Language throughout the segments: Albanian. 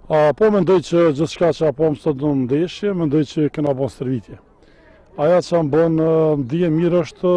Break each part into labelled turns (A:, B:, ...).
A: Po mendoj që gjithçka që apo më sot në ndeshje, mendoj që kena bon stërvitje. Aja që më bon ndije mirë është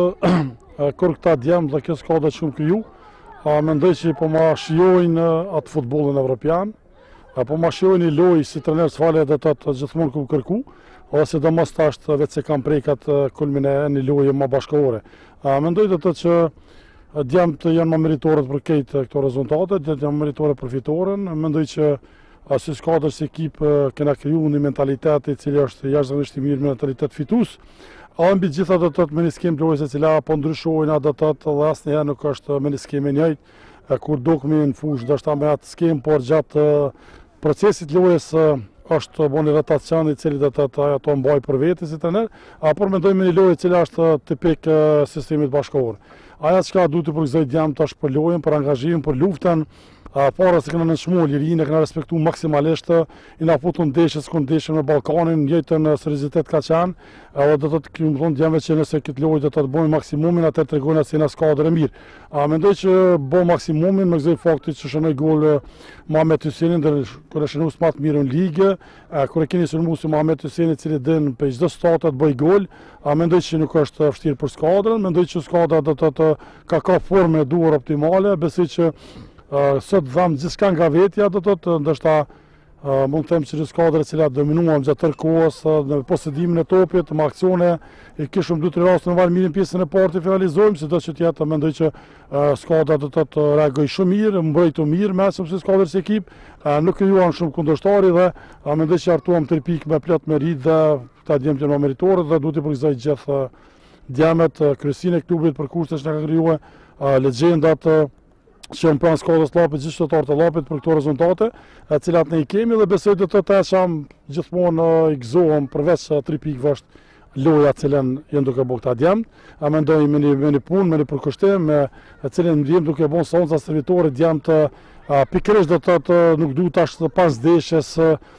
A: kur këta djemë dhe kjo skuadra që më kriju, mendoj që po ma shijojnë atë futbollin evropian, po ma shijojnë i loj si trener s'fale dhe të gjithmonë ku kërku, dhe se do mos tashtë vetë se kam prekat kulmin e një loje ma bashkëore. Mendoj dhe të që djemët janë më meritorët për kejtë këto rezultate, janë meritore për fitoren, mendoj që si skuadër si ekip kena kriju një mentalitet i cili është jashtëzakonisht i mirë, mentalitet fitus. Mbi gjitha do të me një skem lojës e cila po ndryshojnë do të dhe asnjëherë nuk është me një skem e njëjtë, kur dukmi në fushë do shta me atë skem, por gjatë procesit lojës është bo një rotacion i cili do të ato mbaj për vete si trener, por mendoj me një lojë e cila është tipik sistemit bashkëkor. Aja çka duhet të përgëzoj djemët është për lojën, për angazhimin, për luftën. Para se këna nënshmu lirinë, këna respektu maksimalisht, i na futu ndeshjes ku ndeshjen me Ballkanin, njëjtën seriozitet ka qenë, edhe do të këmë thonë djemëve që nëse këtë lojë do të bëjmë maksimumin, atër të regojnë se na skuadër e mirë. Mendoj që bëjmë maksimumin, me gëzoj faktit që shënoj gol Mohamed Hyssenin, dhe kërë shënus më të mirë në ligë, kërë keni shënmu si Mohamed Hyssenin cili dënë për çdo statet bëj gol, mendoj që nuk është vështirë për skuadrën, mendoj që skuadra do të ka forme e duhur optimale, besoj që sot dhamë gjithçka nga vetja, do të ndështë mund të them që skuadra e cila dominuam gjatë tërë kohës në posedimin e topit, me aksione, i kishëm 2-3 raste në varë mirën pjesën e parë të finalizojmë, sido që tjetë mendoj që skuadra do të reagoj shumë mirë, mbrojtu mirë mesëm si skuadrë si ekip, nuk krijuan shumë kundërshtari dhe mendoj që artuam 3 pikë me plot merit dhe ta djemë të në meritorët dhe duhet të përgëzoj gjithë djemët, kryesin e klubit për kushtet që na ka krijuar, legjendat që në pranë skuadrës Llapit, gjithë qytetarët e Llapit për këto rezultate, cilat ne i kemi dhe besoj do të tasham gjithmonë i gëzohem përveç 3 pikëve është loja cilën janë duke bërë këta djemë. Mendoj me një punë, me një përkushtim, me cilën ndjem duke bërë sonca servitore djemë të pikërisht do të nuk duhet tash pas ndeshjes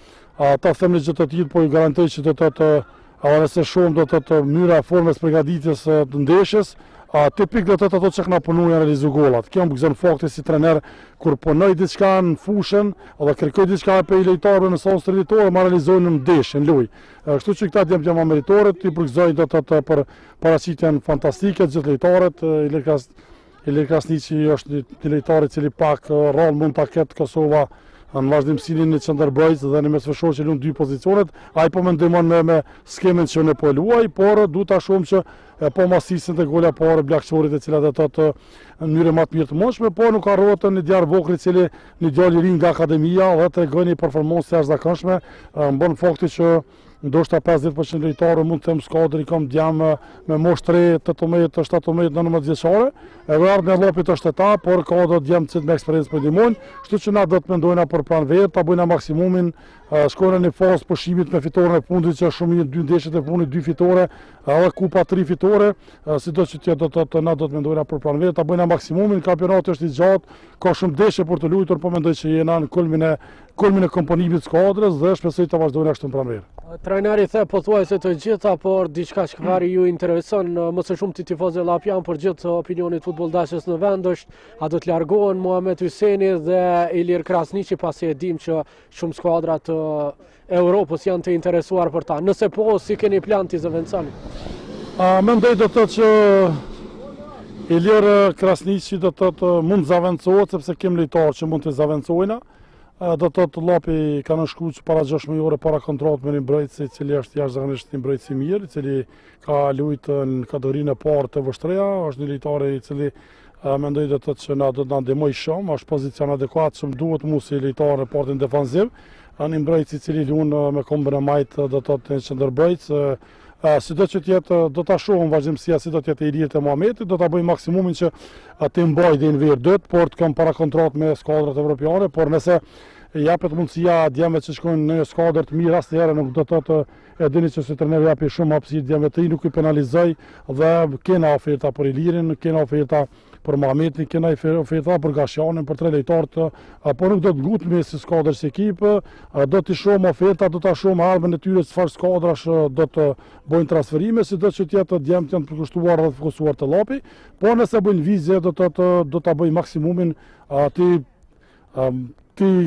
A: ta them në gjithë të tillë, po i garantoj që do të nëse shumë do të mënyra e formës përgatitjes të ndeshjes, tipik do të ato që këna punu janë realizu golat. Kjo më gëzën fakti si trener, kur punoj diçka në fushën, dhe kërkoj diçka për i lejtarëve në sonë stërvitore, ma realizojnë në ndeshje, në luj. Kështu që këta djemë ma meritorët, i përgëzoj do të për paraqitjen fantastike, gjithë lejtarët, Ilir Krasniqi është një lejtarë cili pak rrallë mund të ketë Kosova në vazhdimësinin në qëndërbrojtës dhe në mesfëshor që lunë 2 pozicionet, a i po më ndimon me skemin që në po luaj, por du të shumë që po masisin të golla pare blakëqorit e cilat e të në mënyrë më të mirë të moshme, po nuk arrotën një djarë vokri cili një djarë i rinë nga akademia dhe të regojnë një performansë të jashtëzakonshme, më bënë fakti që ndoshta 50% lojtarë mund të them skuadër i kam djamë me moshë 3, 18, 17, 19 vjeçare. Edhe ardhmja e Llapit është eta, por ka do djamë që me eksperiencë po ndihmojnë. Kështu që na do të mendojna për plan vetë, ta bëjna maksimumin, shkojnë në fazë pushimit me fitoren e fundit që është shumë mirë, 2 ndeshjet e fundit, 2 fitore, edhe kupa 3 fitore, sido që tjetë na do të mendojna për plan vetë, ta bëjna maksimumin, kampionati është i gjatë, ka shumë ndeshje për të luajtur, po mendoj që jena në kulmin e komponimit të skuadrës dhe shpresoj të vazhdojnë ashtu në plan vetë.
B: Trajneri the pothuajse të gjitha, por diçka që vari ju intereson më së shumti tifozë llapian për gjithë opinionit futboldashës në vend është a do të largohen Mohamed Hysseni dhe Ilir Krasniqi, pasi e dim që shumë skuadra të Europës janë të interesuar për ta. Nëse po, si keni plan t'i zëvendësoni?
A: Mendoj do të që Ilir Krasniqi do të mund zëvendësohet sepse kemi lojtarë që mund të zëvendsojnë. Do të Llapi ka nënshkruar që para 6 muaj para kontratë me një mbrojtës i cili është jashtëzakonisht një mbrojtës i mirë, i cili ka luajtur në kategorinë e parë të vështëria, është një lojtar i cili mendoj do të thotë që na do të na ndihmoj shumë, është pozicion adekuat që duhet mu si lojtar në partin defensiv, një mbrojtës i cili luan me kombën e majt do të thotë në qendërbrojtës. Sido që tjetë, do të shohëm vazhdimësia si do tjetë i Ilirit e Mohametit, do të bëjmë maksimumin që të mbaj dhe në verë dëtë, por të kam para kontrat me skuadrat evropiane, por nëse japet mundësia djemëve që shkojnë në skuadrat të mirë, asnjëherë nuk do të e dini që si trener japi shumë hapësirë djemëve të i, nuk i penalizoj dhe kena oferta për Ilirin, kena oferta për Mohametin, kena oferta për Gashanin, për 3 lojtarë, por nuk do të ngutemi si skuadër si ekipë, do të shohim oferta, do të shohim ardhmen e tyre çfarë skuadrash do të bëjnë transferime, sido që tjetë djemët janë përkushtuar dhe fokusuar të Llapi, por nëse bëjnë vizje do ta bëjnë maksimumin ti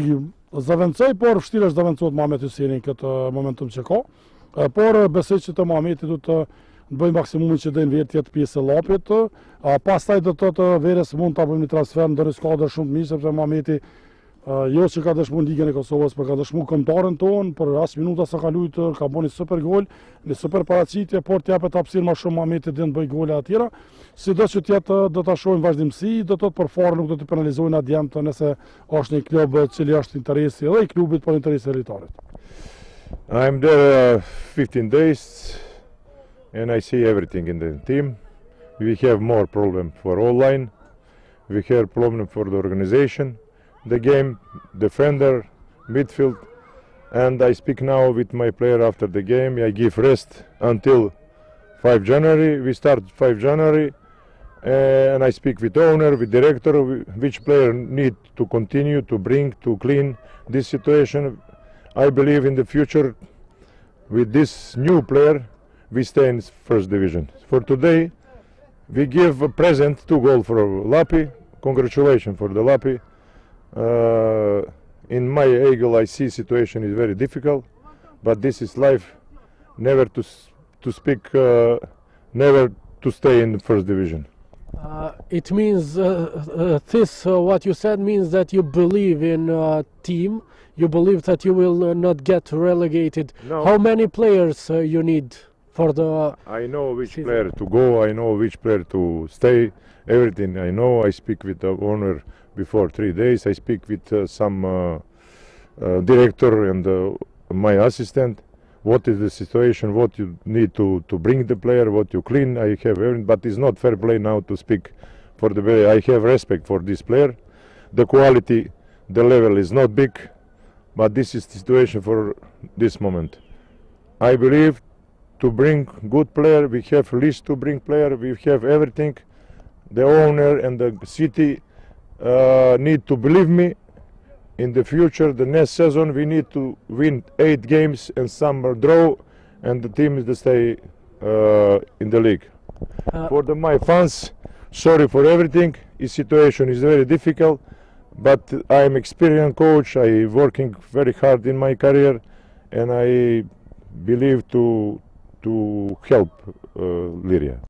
A: Zëvendësoj, por vështirë është zëvendësohet Muhamet Hyseni në këtë momentum që ka. Por besoj që të Muhameti du të bëjë maksimumin që dojnë vetë jetë pjesë e llapit. Pastaj do të veres mund të bëjmë një transfer në skuadër shumë të mirë, sepse Muhameti jo që ka dëshmu Ligën e Kosovës, por ka dëshmu kombëtaren tonë, për as minuta sa ka luajtur, ka bërë një super gol, një super paraqitje, por t'japet hapësirë më shumë Muhameti dhe në bëj gole atjera. Sido që tjetë do ta shohim vazhdimsi, do të për fare nuk do të penalizojnë adjemtë nëse është një klub cili është interesi edhe i klubit, por interesi elitarit.
C: I'm there 15 days and I see everything in the team. We have more problem for online, we have problem for the organization, the game, defender, midfield, and I speak now with my player after the game. I give rest until 5 January. We start 5 January and I speak with owner, with director, which player need to continue to bring, to clean this situation. I believe in the future with this new player we stay in first division. For today we give a present 2 goals for Lapi. Congratulations for the Lapi. In my angle I see situation is very difficult, but this is life. Never to speak, never to stay in the first division.
B: It means what you said means that you believe in team. You believe that you will not get relegated.
C: No.
B: How many players you need for the?
C: I know which
B: season?
C: player to go. I know which player to stay. Everything I know. I speak with the owner before 3 days. I speak with some director and my assistant. What is the situation? What you need to bring the player? What you clean? I have everything, but it's not fair play now to speak for the player. I have respect for this player. The quality, the level is not big, but this is the situation for this moment. I believe to bring good player. We have list to bring player. We have everything. The owner and the city need to believe me. In the future, the next season, we need to win 8 games and some draw, and the team is to stay in the league. For my fans, sorry for everything. The situation is very difficult, but I am experienced coach. I working very hard in my career, and I believe to help Liria.